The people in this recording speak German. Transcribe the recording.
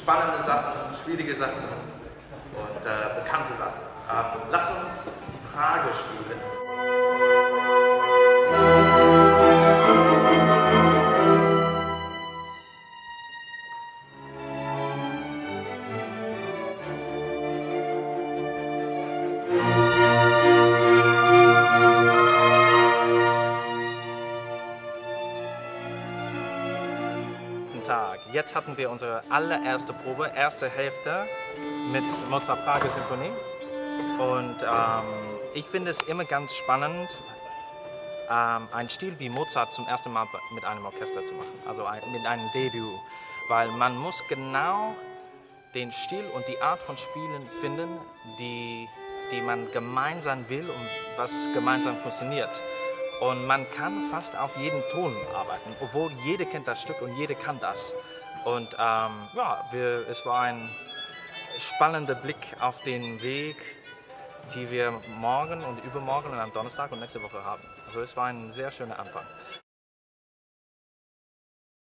spannende Sachen, schwierige Sachen und bekannte Sachen. Lass uns Frage spielen. Tag. Jetzt hatten wir unsere allererste Probe, erste Hälfte mit Mozart Prager Symphonie. Und ich finde es immer ganz spannend, einen Stil wie Mozart zum ersten Mal mit einem Orchester zu machen, also mit einem Debüt, weil man muss genau den Stil und die Art von Spielen finden, die man gemeinsam will und was gemeinsam funktioniert. Und man kann fast auf jeden Ton arbeiten, obwohl jeder kennt das Stück und jeder kann das. Und ja, es war ein spannender Blick auf den Weg, die wir morgen und übermorgen und am Donnerstag und nächste Woche haben. Also es war ein sehr schöner Anfang.